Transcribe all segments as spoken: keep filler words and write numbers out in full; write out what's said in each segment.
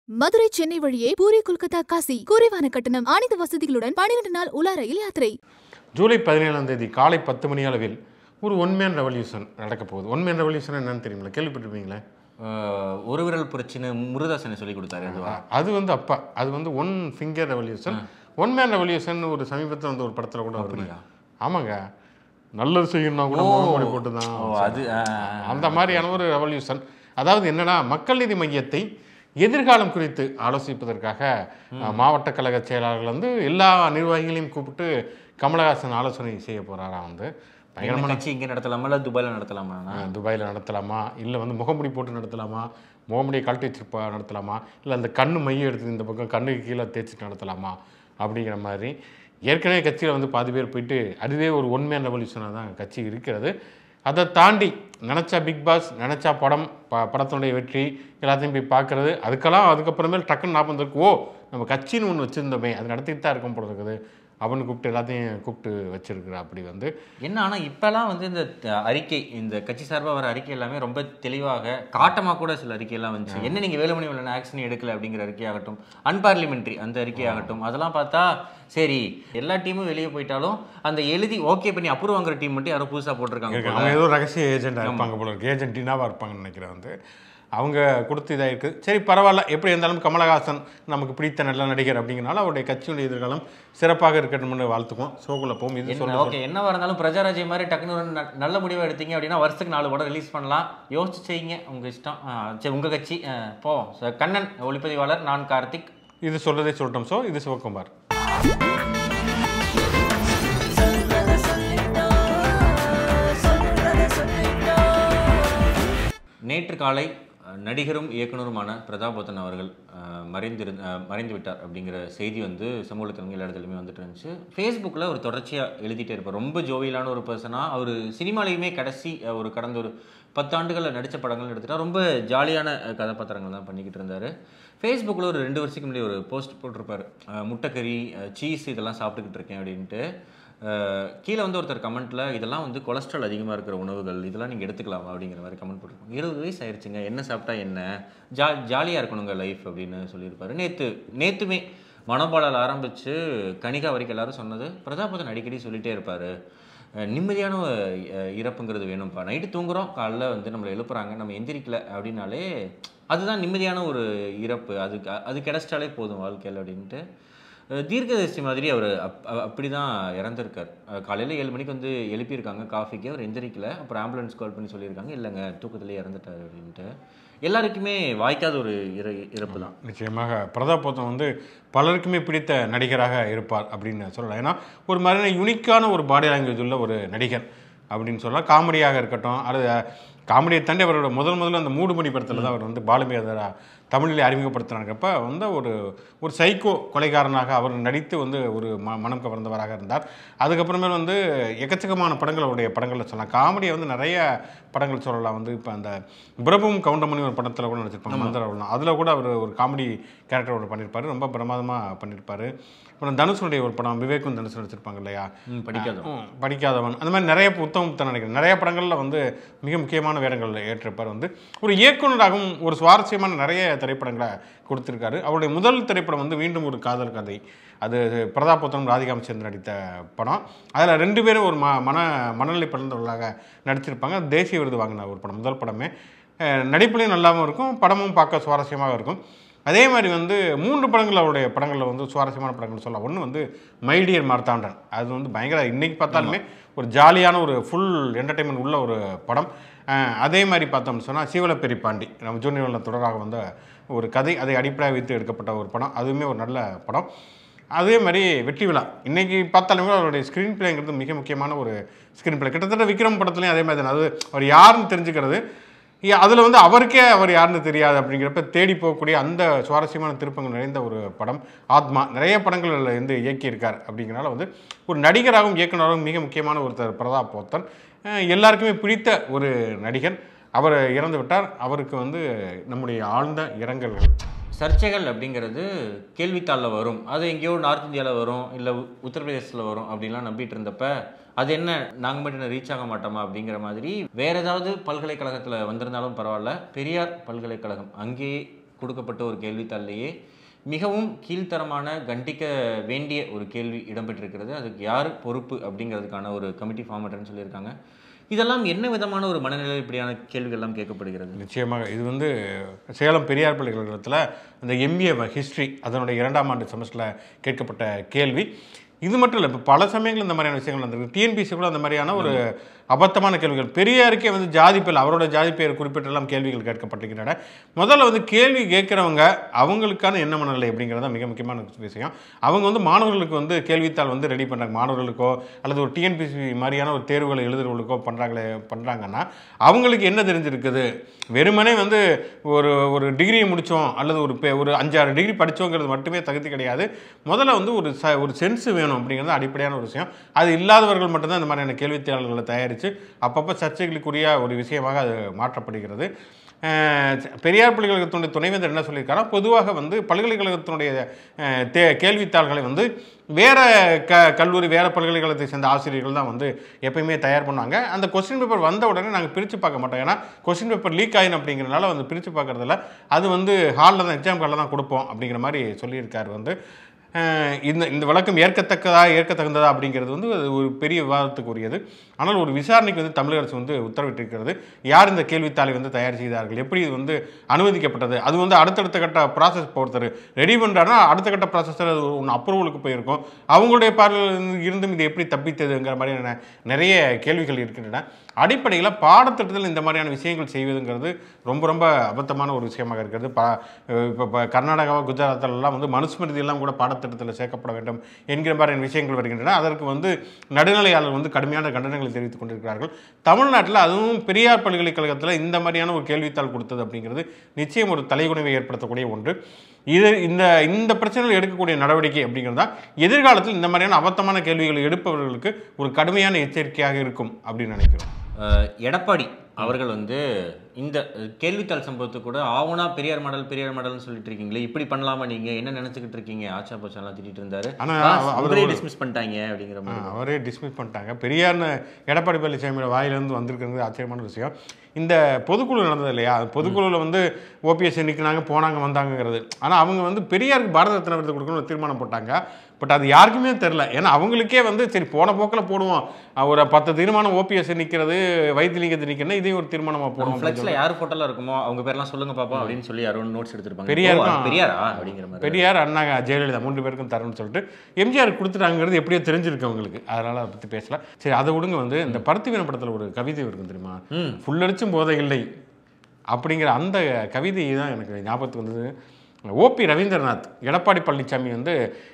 மதுரை சென்னை வழியே பூரி கொல்கத்தா காசி குறைவான கட்டணம் அனைத்து வசதிகளுடன் பன்னிரண்டு நாள் உலா ரயில் யாத்திரை. ஜூலை பதினேழாம் தேதி காலை பத்து மணி அளவில் ஒரு ஒன் மேன் ரெவல்யூஷன் நடக்க போகுது. ஒன் மேன் ரெவல்யூஷன் என்னன்னு தெரியுங்களா? கேள்விப்பட்டிருப்பீங்களே. ஒரு விரல் பிரச்சனை முருதாசனை சொல்லி கொடுத்தாரு. அது வந்து அப்பா அது வந்து one finger revolution. One man revolution ஒரு சமீபத்தில் வந்து ஒரு படத்தில் கூட வருது. ஆமாங்க, நல்லது செய்யணும்னா கூட மோடி போட்டு தான் அது அந்த மாதிரியான ஒரு ரெவல்யூஷன். அதாவது என்னன்னா, மக்கள் நீதி மையத்தை எதிர்காலம் குறித்து ஆலோசிப்பதற்காக மாவட்ட கழக செயலாளர்கள் வந்து எல்லா நிர்வாகிகளையும் கூப்பிட்டு கமலஹாசன் ஆலோசனை செய்ய போறாரா. வந்து பயங்கரமான கட்சி இங்கே நடத்தலாமா இல்லை துபாயில் நடத்தலாமா? துபாயில் நடத்தலாமா, இல்லை வந்து முகமுடி போட்டு நடத்தலாமா, முகமுடியை கழட்டி வச்சுப்பா நடத்தலாமா, இல்லை அந்த கண்ணு மையம் எடுத்து இந்த பக்கம் கண்ணுக்கு கீழே தேய்ச்சிட்டு நடத்தலாமா அப்படிங்கிற மாதிரி. ஏற்கனவே கட்சியில் வந்து பாதி பேர் போயிட்டு அதுவே ஒரு ஒன் மேன் ரெவல்யூஷனாக தான் கட்சி இருக்கிறது. அதை தாண்டி நினச்சா பிக் பாஸ், நினச்சா படம், ப படத்தினுடைய வெற்றி எல்லாத்தையும் போய் பார்க்குறது, அதுக்கெல்லாம் அதுக்கப்புறமேல் டக்குன்னு ஞாபகம் இருக்கு, ஓ நம்ம கட்சின்னு ஒன்று வச்சுருந்தோமே அது நடத்திட்டு தான் இருக்கும் போல இருக்குது அப்படின்னு கூப்பிட்டு எல்லாத்தையும் கூப்பிட்டு வச்சிருக்கிற. அப்படி வந்து என்ன, ஆனால் இப்போல்லாம் வந்து இந்த அறிக்கை, இந்த கட்சி சார்பாக வர அறிக்கை எல்லாமே ரொம்ப தெளிவாக காட்டமாக கூட சில அறிக்கையெல்லாம் வந்துச்சு. என்ன நீங்கள் வேலுமணி வேலை ஆக்ஷன் எடுக்கலை அப்படிங்கிற அறிக்கையாகட்டும், அன்பார்லிமெண்ட்ரி அந்த அறிக்கையாகட்டும், அதெல்லாம் பார்த்தா சரி எல்லா டீமும் வெளியே போயிட்டாலும் அந்த எழுதி ஓகே பண்ணி அப்ரூவ் வாங்குற டீம் மட்டும் யாரும் புதுசாக போட்டிருக்காங்க. அவங்க ஏதோ ரகசிய ஏஜெண்டாக இருப்பாங்க போல இருக்கு, ஏஜென்டினாவாக இருப்பாங்கன்னு நினைக்கிறேன். வந்து அவங்க கொடுத்து இதாக இருக்குது. சரி பரவாயில்ல, எப்படி இருந்தாலும் கமலஹாசன் நமக்கு பிடித்த நல்ல நடிகர் அப்படிங்கிறனால அவருடைய கட்சியுடைய எதிர்காலம் சிறப்பாக இருக்கணும்னு வாழ்த்துக்கும். ஷோக்குள்ள போகும். இது சொல்ல ஓகே, என்னவா இருந்தாலும் பிரஜாராஜ்யம் மாதிரி டக்குனு ஒரு நல்ல முடிவை எடுத்தீங்க அப்படின்னா வருஷத்துக்கு நாலு படம் ரிலீஸ் பண்ணலாம். யோசிச்சு செய்யுங்க, உங்கள் இஷ்டம். சரி உங்கள் கட்சி போவோம். கண்ணன் ஒளிப்பதிவாளர், நான் கார்த்திக். இது சொல்றதே சொல்லட்டும். ஸோ இது சிவகுமார். நேற்று காலை நடிகரும் இயக்குனருமான பிரதாபோத்தன் அவர்கள் மறைந்திரு மறைந்து விட்டார் அப்படிங்கிற செய்தி வந்து சமூகத்தில் எல்லா இடத்துலையுமே வந்துட்டு இருந்துச்சு. ஃபேஸ்புக்கில் ஒரு தொடர்ச்சியாக எழுதிட்டே இருப்பார். ரொம்ப ஜோவியலான ஒரு பர்சனாக அவர் சினிமாலையுமே கடைசி ஒரு கடந்த ஒரு பத்தாண்டுகளில் நடித்த படங்கள் எடுத்துகிட்டா ரொம்ப ஜாலியான கதாபாத்திரங்கள் தான் பண்ணிக்கிட்டு இருந்தார். ஃபேஸ்புக்கில் ஒரு ரெண்டு வருஷத்துக்கு முன்னாடி ஒரு போஸ்ட் போட்டிருப்பார், முட்டைக்கறி சீஸ் இதெல்லாம் சாப்பிட்டுக்கிட்டு இருக்கேன் அப்படின்ட்டு. கீழே வந்து ஒருத்தர் கமெண்ட்டில் இதெல்லாம் வந்து கொலஸ்ட்ரால் அதிகமாக இருக்கிற உணவுகள், இதெல்லாம் நீங்கள் எடுத்துக்கலாமா அப்படிங்கிற மாதிரி கமெண்ட் போட்டிருக்கோம். இருபது வயசு ஆயிடுச்சுங்க, என்ன சாப்பிட்டா என்ன, ஜா ஜாலியாக இருக்கணுங்க லைஃப் அப்படின்னு சொல்லியிருப்பாரு. நேற்று நேற்றுமே மனோபாலால் ஆரம்பித்து கனிகா வரைக்கும் எல்லாரும் சொன்னது, பிரதாபோத்தன் அடிக்கடி சொல்லிகிட்டே இருப்பார், நிம்மதியான இறப்புங்கிறது வேணும்ப்பா. நைட்டு தூங்குகிறோம், காலைல வந்து நம்மளை எழுப்புறாங்க, நம்ம எந்திரிக்கலை அப்படின்னாலே அதுதான் நிம்மதியான ஒரு இறப்பு, அதுக்கு அது கிடச்சிட்டாலே போதும் வாழ்க்கையில் அப்படின்ட்டு. தீர்க்கதரிசி மாதிரி அவர் அப் அப்படி தான் இறந்துருக்கார். காலையில் ஏழு மணிக்கு வந்து எழுப்பியிருக்காங்க காஃபிக்கு, அவர் எந்திரிக்கலை. அப்புறம் ஆம்புலன்ஸ் கால் பண்ணி சொல்லியிருக்காங்க, இல்லைங்க தூக்கத்திலே இறந்துட்டார் அப்படின்ட்டு. எல்லாருக்குமே வாய்க்காத ஒரு இற இறப்பு தான். நிச்சயமாக பிரதாபோத்தன் வந்து பலருக்குமே பிடித்த நடிகராக இருப்பார் அப்படின்னு சொல்லலாம். ஏன்னா ஒரு மாதிரி யூனிக்கான ஒரு பாடி லாங்குவேஜ் உள்ள ஒரு நடிகர் அப்படின்னு சொல்லலாம். காமெடியாக இருக்கட்டும், அது காமெடியை தாண்டி அவரோட முதல் முதல்ல அந்த மூடுமணி படத்தில் தான் அவர் வந்து பாலுமேதரா தமிழில் அறிமுகப்படுத்தினாங்கப்ப வந்து ஒரு ஒரு சைக்கோ கொலைகாரனாக அவர் நடித்து வந்து ஒரு ம மனம் கவர்ந்தவராக இருந்தார். அதுக்கப்புறமேல் வந்து எக்கச்சக்கமான படங்கள் அவருடைய படங்களில் சொல்லலாம். காமெடியை வந்து நிறைய படங்கள் சொல்லலாம். வந்து இப்போ அந்த பிரபும் கவுண்டமணி ஒரு படத்தில் கூட நடிச்சிருப்பாங்க, மந்திரவெல்லாம், அதில் கூட அவர் ஒரு காமெடி கேரக்டர் ஒன்று பண்ணியிருப்பார், ரொம்ப பிரமாதமாக பண்ணியிருப்பார். அப்புறம் தனுஷனுடைய ஒரு படம், விவேக்கும் தனுஷ் நடிச்சிருப்பாங்க இல்லையா, படிக்காதவன் படிக்காதவன் அந்த மாதிரி நிறைய உத்தமத்தை நினைக்கிறேன். நிறைய படங்களில் வந்து மிக முக்கியமான வேடங்களில் ஏற்றிருப்பார். வந்து ஒரு இயக்குநராகவும் ஒரு சுவாரஸ்யமான நிறைய திரைப்படங்களை கொடுத்துருக்காரு. அவருடைய முதல் திரைப்படம் வந்து மீண்டும் ஒரு காதல் கதை, அது பிரதாபோத்தனும் ராதிகா சேர்ந்து நடித்த படம். அதில் ரெண்டு பேரும் ஒரு ம மன மனநிலை பிறந்தவர்களாக நடிச்சிருப்பாங்க. தேசிய விருது வாங்கின ஒரு படம், முதல் படமே. நடிப்புலையும் நல்லாவும் இருக்கும், படமும் பார்க்க சுவாரஸ்யமாக இருக்கும். அதே மாதிரி வந்து மூன்று படங்கள் அவருடைய படங்களில் வந்து சுவாரஸ்யமான படங்கள் சொல்லலாம். ஒன்று வந்து மைடியர் மார்த்தாண்டன், அது வந்து பயங்கர இன்றைக்கி பார்த்தாலுமே ஒரு ஜாலியான ஒரு ஃபுல் என்டர்டெயின்மெண்ட் உள்ள ஒரு படம். அதே மாதிரி பார்த்தோம்னு சொன்னால் சீவலப்பெரி பாண்டி, நம்ம ஜூனியரில் தொடராக வந்த ஒரு கதை, அதை அடிப்படையாக வைத்து எடுக்கப்பட்ட ஒரு படம், அதுவுமே ஒரு நல்ல படம். அதே மாதிரி வெற்றி விழா, இன்றைக்கி பார்த்தாலுமே அவருடைய ஸ்க்ரீன் பிளேங்கிறது மிக முக்கியமான ஒரு ஸ்க்ரீன் பிளே. கிட்டத்தட்ட விக்ரம் படத்துலையும் அதே மாதிரி தான். அது அவர் யாருன்னு தெரிஞ்சுக்கிறது, அதில் வந்து அவருக்கே அவர் யாருன்னு தெரியாது அப்படிங்கிறப்ப தேடி போகக்கூடிய அந்த சுவாரஸ்யமான திருப்பங்கள் நிறைந்த ஒரு படம் ஆத்மா. நிறைய படங்கள் வந்து இயக்கியிருக்கார். அப்படிங்கிறனால வந்து ஒரு நடிகராகவும் இயக்குநராகவும் மிக முக்கியமான ஒருத்தர் பிரதாபோத்தன். எல்லாருக்குமே பிடித்த ஒரு நடிகர். அவர் இறந்து விட்டார். அவருக்கு வந்து நம்முடைய ஆழ்ந்த இரங்கல்கள். சர்ச்சைகள் அப்படிங்கிறது கேள்வித்தாளில் வரும், அது எங்கேயோ நார்த் இந்தியாவில் வரும், இல்லை உத்தரப்பிரதேசத்தில் வரும் அப்படின்லாம் நம்பிட்டு இருந்தப்ப அது என்ன நாங்கள் மட்டும் ரீச் ஆக மாட்டோமா அப்படிங்கிற மாதிரி வேறு ஏதாவது பல்கலைக்கழகத்தில் வந்திருந்தாலும் பரவாயில்ல, பெரியார் பல்கலைக்கழகம் அங்கேயே கொடுக்கப்பட்ட ஒரு கேள்வித்தாள்லேயே மிகவும் கீழ்த்தரமான கண்டிக்க வேண்டிய ஒரு கேள்வி இடம்பெற்றிருக்கிறது. அதுக்கு யார் பொறுப்பு அப்படிங்கிறதுக்கான ஒரு கமிட்டி ஃபார்ம் பண்ணுறேன்னு சொல்லியிருக்காங்க. இதெல்லாம் என்ன விதமான ஒரு மனநிலை இப்படியான கேள்விகள்லாம் கேட்கப்படுகிறது? நிச்சயமாக இது வந்து சேலம் பெரியார் பல்கலைக்கழகத்தில் அந்த எம்பிஏ ஹிஸ்ட்ரி அதனுடைய இரண்டாம் ஆண்டு செமஸ்டரில் கேட்கப்பட்ட கேள்வி. இது மட்டும் இல்லை, இப்போ பல சமயங்கள் இந்த மாதிரியான விஷயங்கள் வந்துருக்கு. டிஎன்பிசி கூட அந்த மாதிரியான ஒரு அபத்தமான கேள்விகள், பெரியாருக்கே வந்து ஜாதி பேர் அவரோட ஜாதி பெயர் குறிப்பிட்டெல்லாம் கேள்விகள் கேட்கப்பட்டிருக்கின்றன. முதல்ல வந்து கேள்வி கேட்குறவங்க அவங்களுக்கான என்ன மனநிலை அப்படிங்கிறது தான் மிக முக்கியமான விஷயம். அவங்க வந்து மாணவர்களுக்கு வந்து கேள்வித்தாள் வந்து ரெடி பண்ணுறாங்க, மாணவர்களுக்கோ அல்லது ஒரு டிஎன்பிசி மாதிரியான ஒரு தேர்வுகளை எழுதுறவங்களுக்கோ பண்ணுறாங்களே பண்ணுறாங்கன்னா அவங்களுக்கு என்ன தெரிஞ்சிருக்குது? வெறுமனே வந்து ஒரு ஒரு டிகிரி முடித்தோம் அல்லது ஒரு ஒரு அஞ்சாறு டிகிரி படித்தோங்கிறது மட்டுமே தகுதி கிடையாது. முதல்ல வந்து ஒரு ச ஒரு சென்ஸ் வேணும் அப்படிங்கிறது அடிப்படையான ஒரு விஷயம். அது இல்லாதவர்கள் மட்டும்தான் இந்த மாதிரியான கேள்வித்தாள்களை தயாரித்து அப்பப்போ சர்ச்சைகளுக்குரிய ஒரு விஷயமாக அது மாற்றப்படுகிறது. பெரியார் பல்கலைக்கழகத்தினுடைய துணைவேந்தர் என்ன சொல்லியிருக்காரா, பொதுவாக வந்து பல்கலைக்கழகத்தினுடைய தே கேள்வித்தாள்களை வந்து வேறு க கல்லூரி வேறு பல்கலைக்கழகத்தை சேர்ந்த ஆசிரியர்கள் தான் வந்து எப்பயுமே தயார் பண்ணாங்க. அந்த கொஸ்டின் பேப்பர் வந்த உடனே நாங்கள் பிரித்து பார்க்க மாட்டோம். ஏன்னா கொஸ்டின் பேப்பர் லீக் ஆகிடும் அப்படிங்கிறனால வந்து பிரித்து பார்க்குறதில்ல, அது வந்து ஹாலில் தான் எக்ஸாம் ஹாலில் தான் கொடுப்போம் அப்படிங்கிற மாதிரி சொல்லியிருக்காரு. வந்து இந்த இந்த விளக்கம் ஏற்கத்தக்கதா ஏற்கத்தகுந்ததா அப்படிங்கிறது வந்து ஒரு பெரிய விவாதத்துக்குரியது. ஆனால் ஒரு விசாரணைக்கு வந்து தமிழக அரசு வந்து உத்தரவிட்டிருக்கிறது. யார் இந்த கேள்வித்தாளை வந்து தயார் செய்தார்கள், எப்படி இது வந்து அனுமதிக்கப்பட்டது, அது வந்து அடுத்தடுத்த கட்ட ப்ராசஸ் ஒருத்தர் ரெடி பண்ணுறாருன்னா அடுத்த கட்ட ப்ராசஸில் அது ஒன்று அப்ரூவலுக்கு போயிருக்கும். அவங்களுடைய பார்வையில் இருந்தும் இது எப்படி தப்பித்ததுங்கிற மாதிரியான நிறைய கேள்விகள் இருக்கின்றன. அடிப்படையில் பாடத்திட்டத்தில் இந்த மாதிரியான விஷயங்கள் செய்வதுங்கிறது ரொம்ப ரொம்ப அபத்தமான ஒரு விஷயமாக இருக்கிறது. ப இப்போ கர்நாடகா குஜராத்திலெல்லாம் வந்து மனுஸ்மிருதியெல்லாம் கூட பாடத்திட்டத்தில் சேர்க்கப்பட வேண்டும் என்கிற மாதிரியான விஷயங்கள் வருகின்றன. அதற்கு வந்து நடுநிலையாளர் வந்து கடுமையான கண்டனங்களை தெரிவித்துக் கொண்டிருக்கிறார்கள். தமிழ்நாட்டில் அதுவும் பெரியார் பல்கலைக்கழகத்தில் இந்த மாதிரியான ஒரு கேள்வித்தாள் கொடுத்தது அப்படிங்கிறது நிச்சயம் ஒரு தலைகுனிவை ஏற்படுத்தக்கூடிய ஒன்று. இது இந்த இந்த பிரச்சனைகள் எடுக்கக்கூடிய நடவடிக்கை அப்படிங்கிறது தான் எதிர்காலத்தில் இந்த மாதிரியான அபத்தமான கேள்விகளை எடுப்பவர்களுக்கு ஒரு கடுமையான எச்சரிக்கையாக இருக்கும் அப்படின்னு நினைக்கிறோம். எடப்பாடி அவர்கள் வந்து இந்த கேள்வித்தாள் சம்பவத்தை கூட ஆவுனா பெரியார் மாடல் பெரியார் மாடல்னு சொல்லிட்டு இருக்கீங்களே, இப்படி பண்ணலாமா, நீங்க என்ன நினைச்சுக்கிட்டு இருக்கீங்க, ஆச்சா போச்சாலாம் திட்டிட்டு இருந்தாரு. அவரே டிஸ்மிஸ் பண்ணிட்டாங்க அப்படிங்கிற மாதிரி அவரே டிஸ்மிஸ் பண்ணிட்டாங்க. பெரியார்னு எடப்பாடி பழனிசாமியோட வாயிலிருந்து வந்திருக்கிறது ஆச்சரியமான விஷயம். இந்த பொதுக்குழு நடந்தது இல்லையா, பொதுக்குழுவில் வந்து ஓபிஎஸ் நிற்கினாங்க போனாங்க வந்தாங்கிறது. ஆனால் அவங்க வந்து பெரியாருக்கு பாரத ரத்னா விருது கொடுக்கணும்னு தீர்மானம் போட்டாங்க. பட் அது யாருக்குமே தெரில. ஏன்னா அவங்களுக்கே வந்து சரி போன போக்கில் போடுவோம், ஒரு பத்து தீர்மானம் ஓபிஎஸ் நிற்கிறது வைத்திலிங்கத்தை நிற்கிறேன், இதையும் ஒரு தீர்மானமாக போடுவோம். ஃப்ளெக்ஸில் யார் ஃபோட்டோலாம் இருக்குமோ அவங்க பேர்லாம் சொல்லுங்க பாப்பா அப்படின்னு சொல்லி யாரும் நோட்ஸ் எடுத்துருப்பாங்க. பெரியார் பெரியாரா அப்படிங்கிற மாதிரி பெரியார் அண்ணா ஜெயலலிதா மூன்று பேருக்கும் தரணும்னு சொல்லிட்டு எம்ஜிஆர் கொடுத்துட்டாங்கிறது எப்படியோ தெரிஞ்சிருக்கு அவங்களுக்கு. அதனால் அதை பற்றி பேசலாம். சரி, அதை விடுங்க. வந்து இந்த பருத்திவீன படத்தில் ஒரு கவிதை இருக்கும் தெரியுமா, ஃபுல்லடிச்சும் போதை இல்லை அப்படிங்கிற அந்த கவிதை தான் எனக்கு ஞாபகத்துக்கு வந்தது. ஓபி ரவீந்திரநாத் எடப்பாடி பழனிசாமி வந்து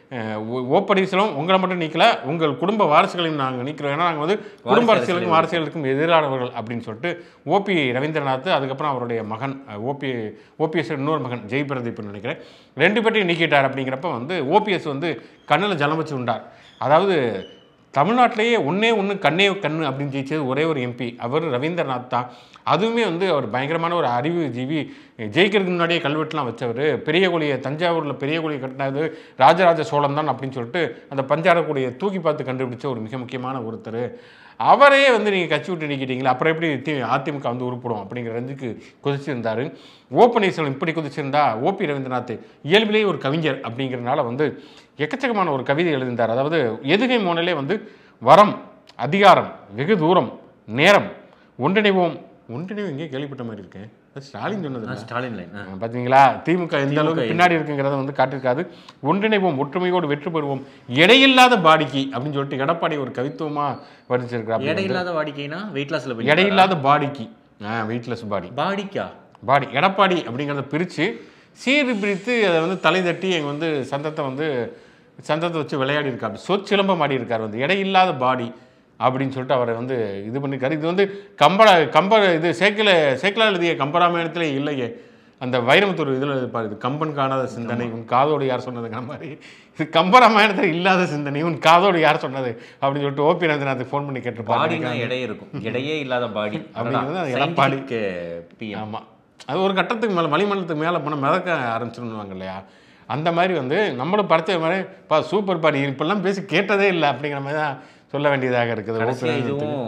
ஓ பன்னீர்செல்வம் உங்களை மட்டும் நீக்கல, உங்கள் குடும்ப வாரிசுகளையும் நாங்கள் நீக்கிறோம், ஏன்னா நாங்கள் வந்து குடும்ப அரசியலுக்கும் வாரிசுகளுக்கும் எதிரானவர்கள் அப்படின்னு சொல்லிட்டு ஓபி ரவீந்திரநாத், அதுக்கப்புறம் அவருடைய மகன் ஓபி ஓபிஎஸ் இன்னொரு மகன் ஜெய் பிரதீப்னு நினைக்கிறேன், ரெண்டு பேர்ட்டையும் நீக்கிட்டார். அப்படிங்கிறப்ப வந்து ஓபிஎஸ் வந்து கண்ணில் ஜலம் வச்சு உண்டார். அதாவது தமிழ்நாட்டிலேயே ஒன்றே ஒன்று கண்ணே கண்ணு அப்படின்னு ஜெயிச்சது ஒரே ஒரு எம்பி, அவர் ரவீந்திரநாத் தான். அதுவுமே வந்து அவர் பயங்கரமான ஒரு அறிவு ஜீவி, ஜெயிக்கிறதுக்கு முன்னாடியே கல்வெட்டுலாம் வச்சவர். பெரிய கோழியை தஞ்சாவூரில் பெரிய கோழியை கட்டினது ராஜராஜ சோழன் தான் அப்படின்னு சொல்லிட்டு அந்த பஞ்சாரக்கூடிய தூக்கி பார்த்து கண்டுபிடிச்ச ஒரு மிக முக்கியமான ஒருத்தர். அவரே வந்து நீங்கள் கட்சி விட்டு நீக்கிட்டீங்களா, அப்புறம் எப்படி தி அதிமுக வந்து உருப்படும் அப்படிங்கிற ரஞ்சுக்கு குதிச்சிருந்தார். ஓ பன்னீர்செல்வம் இப்படி குதிச்சிருந்தா ஓபி ரவீந்திரநாத் இயல்பிலேயே ஒரு கவிஞர் அப்படிங்கிறனால வந்து எக்கச்சக்கமான ஒரு கவிதை எழுதியிருந்தார். அதாவது எதுகை மோனிலே வந்து வரம், அதிகாரம், வெகு தூரம், நேரம், ஒன்றிணைவோம். ஒன்றிணைவு எங்கேயும் கேள்விப்பட்ட மாதிரி இருக்கேன், ஸ்டாலின் சொன்னது. ஸ்டாலின் லைன் பார்த்தீங்களா, திமுக எந்த அளவுக்கு பின்னாடி இருக்குங்கிறத வந்து காட்டிருக்காது. ஒன்றிணைவோம், ஒற்றுமையோடு வெற்றி பெறுவோம், எடையில்லாத பாடிக்கு அப்படின்னு சொல்லிட்டு எடப்பாடி ஒரு கவித்துவமாக வர்ணிச்சிருக்கிறார். எடையில்லாத பாடிக்கைனா வெயிட் லாஸ்ல எடையில்லாத பாடிக்கு, ஆ வெயிட்லெஸ் பாடி பாடிக்கா பாடி எடப்பாடி அப்படிங்கிறத பிரித்து சீர் பிரித்து அதை வந்து தலை தட்டி எங்கள் வந்து சந்தத்தை வந்து சந்தத்தை வச்சு விளையாடி இருக்காரு, சொற்சிலம்பம் ஆடி இருக்கார். வந்து எடையில்லாத பாடி அப்படின்னு சொல்லிட்டு அவரை வந்து இது பண்ணியிருக்காரு. இது வந்து கம்பரா கம்ப இது சேக்கில சேக்கிலா எழுதிய கம்பராமாயணத்திலே இல்லையே, அந்த வைரமுத்தூர் இதில் இருப்பார், இது கம்பன் காணாத சிந்தனை உன் காதோடு யார் சொன்னதுங்கிற மாதிரி, இது கம்பராமாயணத்தில் இல்லாத சிந்தனை உன் காதோடு யார் சொன்னது அப்படின்னு சொல்லிட்டு ஓபி ரவீந்திரநாத் ஃபோன் பண்ணி கேட்டிருப்பாரு. எடை இருக்கும், எடையே இல்லாத பாடி அப்படிங்கிறது எடப்பாடிக்கு. ஆமாம், அது ஒரு கட்டத்துக்கு மேலே மலிமண்டலத்துக்கு மேலே போனால் மிதக்க ஆரம்பிச்சிருவாங்க இல்லையா, அந்த மாதிரி வந்து நம்மளும் படைச்ச மாதிரி பா சூப்பர் பாடி இப்பெல்லாம் பேசி கேட்டதே இல்லை அப்படிங்கிற மாதிரி தான் சொல்ல வேண்டியதாக இருக்குது. இதுவும்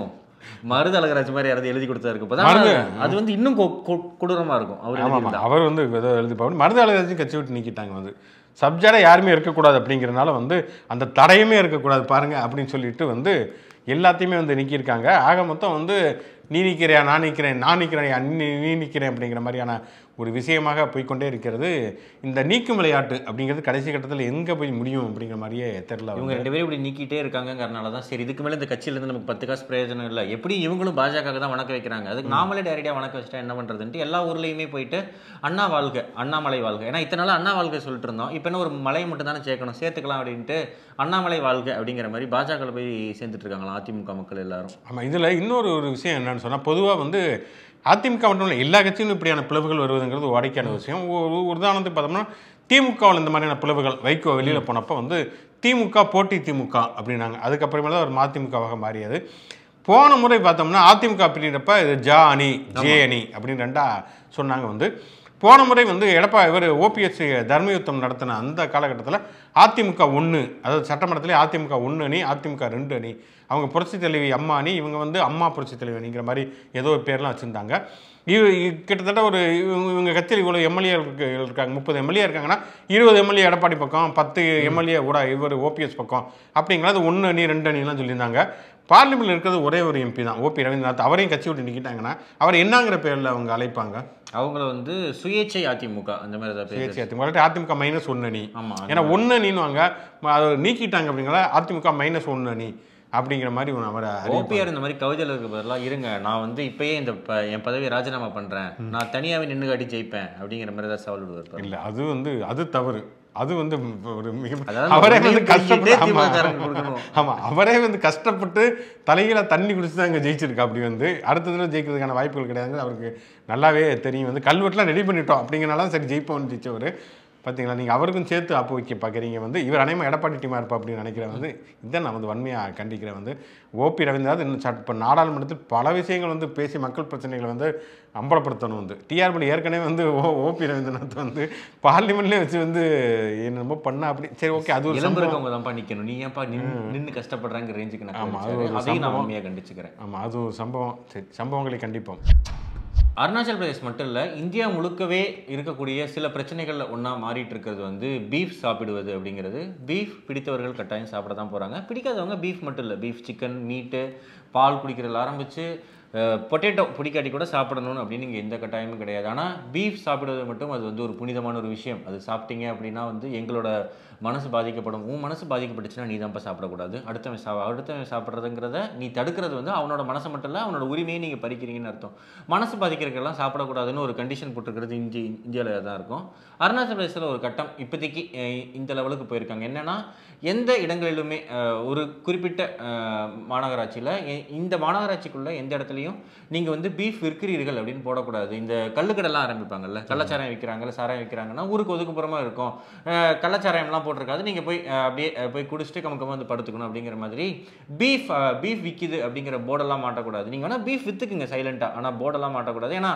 மருது அழகராஜ் மாதிரி யாராவது எழுதி கொடுத்தாரு, அது வந்து இன்னும் கொடூரமா இருக்கும். அவர் அவர் வந்து ஏதோ எழுதி போட்டு மருது அழகராஜும் கட்சி விட்டு நீக்கிட்டாங்க. வந்து சப்ஜெக்டாக யாருமே இருக்கக்கூடாது அப்படிங்கிறனால வந்து அந்த தடையுமே இருக்கக்கூடாது பாருங்க அப்படின்னு சொல்லிட்டு வந்து எல்லாத்தையுமே வந்து நீக்கியிருக்காங்க. ஆக மொத்தம் வந்து நீ நிற்கிறியா நான் நிற்கிறேன், நான் நிற்கிறேன் நீ நீ நிற்கிறேன் அப்படிங்கிற மாதிரியான ஒரு விஷயமாக போய்கொண்டே இருக்கிறது. இந்த நீக்கும் விளையாட்டு அப்படிங்கிறது கடைசி கட்டத்தில் எங்கே போய் முடியும் அப்படிங்கிற மாதிரியே தெரியல. இவங்க ரெண்டு பேரும் இப்படி நீக்கிட்டே இருக்காங்கிறனால தான் சரி இதுக்கு மேலே இந்த கட்சியிலேருந்து நமக்கு பத்து காசு பிரயோஜனம் இல்லை, எப்படி இவங்களும் பாஜக தான் வணக்க வைக்கிறாங்க, அதுக்கு நாமளே டேரக்டாக வணக்க வச்சுட்டா என்ன பண்ணுறதுன்ட்டு எல்லா ஊர்லேயுமே போயிட்டு அண்ணா வாழ்க அண்ணாமலை வாழ்க, ஏன்னா இத்தனை நாள் அண்ணா வாழ்க சொல்லிட்டு இருந்தோம், இப்போ என்ன ஒரு மலையை மட்டும் தானே சேர்க்கணும் சேர்த்துக்கலாம் அப்படின்ட்டு அண்ணாமலை வாழ்க அப்படிங்கிற மாதிரி பாஜகவில் போய் சேர்ந்துட்டு இருக்காங்களா அதிமுக மக்கள் எல்லாரும். ஆமாம், இதில் இன்னொரு ஒரு விஷயம் என்னன்னு சொன்னால் பொதுவாக வந்து அதிமுக மட்டும் இல்லை எல்லா கட்சியும் இப்படியான பிளவுகள் வருவதுங்கிறது வாடிக்கையான விஷயம். ஒரு உதாரணத்துக்கு பார்த்தோம்னா திமுகவில் இந்த மாதிரியான பிளவுகள் வைகோ வெளியில் போனப்போ வந்து திமுக போட்டி திமுக அப்படின்னாங்க. அதுக்கப்புறமே தான் ஒரு மதிமுகவாக மாறியது. போன முறை பார்த்தோம்னா அதிமுக அப்படின்றப்ப இது ஜா அணி ஜே அணி அப்படின்னு ரெண்டா சொன்னாங்க. வந்து போன முறை வந்து எடப்பா இவர் ஓபிஎஸ் தர்மயுத்தம் நடத்தின அந்த காலகட்டத்தில் அதிமுக ஒன்று, அதாவது சட்டமன்றத்திலே அதிமுக ஒன்று அணி அதிமுக ரெண்டு அணி, அவங்க புரட்சி தலைவி அம்மா அணி, இவங்க வந்து அம்மா புரட்சி தலைவி அணிங்கிற மாதிரி ஏதோ ஒரு பேர்லாம் வச்சுருந்தாங்க. இவ கிட்டத்தட்ட ஒரு இவங்க கட்சியில் இவ்வளோ எம்எல்ஏ இருக்காங்க, முப்பது எம்எல்ஏ இருக்காங்கன்னா இருபது எம்எல்ஏ எடப்பாடி பக்கம், பத்து எம்எல்ஏ கூட இவர் ஓபிஎஸ் பக்கம் அப்படிங்கிறது ஒன்று அணி ரெண்டு அணிலாம் சொல்லியிருந்தாங்க. பார்லிமெண்ட்டில் இருக்கிறது ஒரே ஒரு எம்பி தான் ஓபி ரவீந்திரநாத். அவரையும் கட்சி விட்டு நிற்கிட்டாங்கன்னா அவர் என்னங்கிற பேரில் அவங்க அழைப்பாங்க? அவங்கள வந்து சுயேட்சை அதிமுக அந்த மாதிரி தான் சுயேட்சை அதிமுக அதிமுக மைனஸ் ஒன்று அணி. ஆமாம், ஏன்னா ஒன்று அணின்னு வாங்க அதை நீக்கிட்டாங்க அப்படிங்கிற அதிமுக மைனஸ் ஒன்று அணி அப்படிங்கிற மாதிரி அவரை ஓபிஆர் இந்த மாதிரி கவிதையில் இருக்க பதிலாக இருங்க நான் வந்து இப்பயே இந்த என் பதவியை ராஜினாமா பண்ணுறேன், நான் தனியாகவே நின்று காட்டி ஜெயிப்பேன் அப்படிங்கிற மாதிரி தான் சவால் விடுவார். இல்லை, அது வந்து அது தவறு. அது வந்து ஒரு மிக அவரே வந்து கஷ்டப்பட்டு ஆமாம் அவரே வந்து கஷ்டப்பட்டு தலைகீழ தண்ணி குடிச்சு தான் இங்கே ஜெயிச்சிருக்கா. அப்படி வந்து அடுத்த தடவை ஜெயிக்கிறதுக்கான வாய்ப்புகள் கிடையாது. அவருக்கு நல்லாவே தெரியும். வந்து கல்வெட்டுலாம் ரெடி பண்ணிட்டோம் அப்படிங்கிறனால சரி ஜெயிப்போம்னு ஜெயிச்சவர். பார்த்தீங்களா, நீங்கள் அவருக்கும் சேர்த்து ஆப்பு வைக்க பார்க்குறீங்க. வந்து இவர் அனைமா எடப்பாடி டீமாக இருப்பா அப்படின்னு நினைக்கிறேன். வந்து இதான் நான் வந்து வன்மையாக கண்டிக்கிறேன். வந்து ஓபி ரவீந்திரநாத் இன்னும் சட் இப்போ நாடாளுமன்றத்தில் பல விஷயங்கள் வந்து பேசி மக்கள் பிரச்சனைகளை வந்து அம்பலப்படுத்தணும். வந்து டிஆர்பி ஏற்கனவே வந்து ஓ ஓபி ரவீந்திரநாத் வந்து பார்லிமெண்ட்லேயே வச்சு வந்து என்னமோ பண்ணா அப்படி சரி ஓகே அது ஒரு சம்பவம் தான் பண்ணிக்கணும். நீ ஏன்ப்பா நின்று கஷ்டப்படுறாங்க ரேஞ்சுக்கு நான் ஆமாம் அது ஒரு சம்பவம் கண்டிச்சுக்கிறேன். ஆமாம் அது ஒரு சம்பவம். சரி சம்பவங்களை கண்டிப்போம். அருணாச்சல் பிரதேஷ் மட்டும் இல்லை, இந்தியா முழுக்கவே இருக்கக்கூடிய சில பிரச்சனைகளில் ஒன்றா மாறிட்டு இருக்கிறது வந்து பீஃப் சாப்பிடுவது அப்படிங்கிறது. பீஃப் பிடித்தவர்கள் கட்டாயம் சாப்பிட தான் போகிறாங்க. பிடிக்காதவங்க பீஃப் மட்டும் இல்லை, பீஃப் சிக்கன் மீட்டு பால் குடிக்கிறதுல ஆரம்பித்து பொட்டேட்டோ பிடிக்காட்டி கூட சாப்பிடணும்னு அப்படின்னு இங்கே எந்த கட்டாயமும் கிடையாது. ஆனால் பீஃப் சாப்பிடுவது மட்டும் அது வந்து ஒரு புனிதமான ஒரு விஷயம். அது சாப்பிட்டீங்க அப்படின்னா வந்து எங்களோட மனசு பாதிக்கப்படும். உன் மனசு பாதிக்கப்பட்டுச்சுன்னா நீ தான்ப்பா சாப்பிடக்கூடாது. அடுத்தவன் சா அடுத்தவன் சாப்பிட்றதுங்கிறத நீ தடுக்கிறது வந்து அவனோட மனசை மட்டும் இல்லை அவனோட உரிமையை நீங்கள் பறிக்கிறீங்கன்னு அர்த்தம். மனசு பாதிக்கிறதுக்கெல்லாம் சாப்பிடக்கூடாதுன்னு ஒரு கண்டிஷன் போட்டுருக்கிறது இந்தி இந்தியாவில் தான் இருக்கும். அருணாச்சல் பிரதேசத்தில் ஒரு கட்டம் இப்போதைக்கு இந்த லெவலுக்கு போயிருக்காங்க. என்னென்னா எந்த இடங்களிலுமே ஒரு குறிப்பிட்ட மாநகராட்சியில் இந்த மாநகராட்சிக்குள்ளே எந்த இடத்துலையும் நீங்கள் வந்து பீஃப் விற்கிறீர்கள் அப்படின்னு போடக்கூடாது. இந்த கல்லுக்கடெல்லாம் ஆரம்பிப்பாங்கல்ல, கள்ளச்சாராயம் விற்கிறாங்கல்ல, சாராயம் விற்கிறாங்கன்னா ஊருக்கு ஒதுக்குப்புறமா இருக்கும், கள்ளச்சாராயம்லாம் போட்டிருக்காது, நீங்கள் போய் அப்படியே போய் குடிச்சிட்டு கமுக்கமாக வந்து படுத்துக்கணும் அப்படிங்கிற மாதிரி. பீஃப் பீஃப் விற்கிது அப்படிங்கிற போர்டெல்லாம் மாட்டக்கூடாது. நீங்கள் வேணால் பீஃப் விற்றுக்குங்க சைலண்ட்டாக, ஆனால் போர்டெல்லாம் மாட்டக்கூடாது. ஏன்னா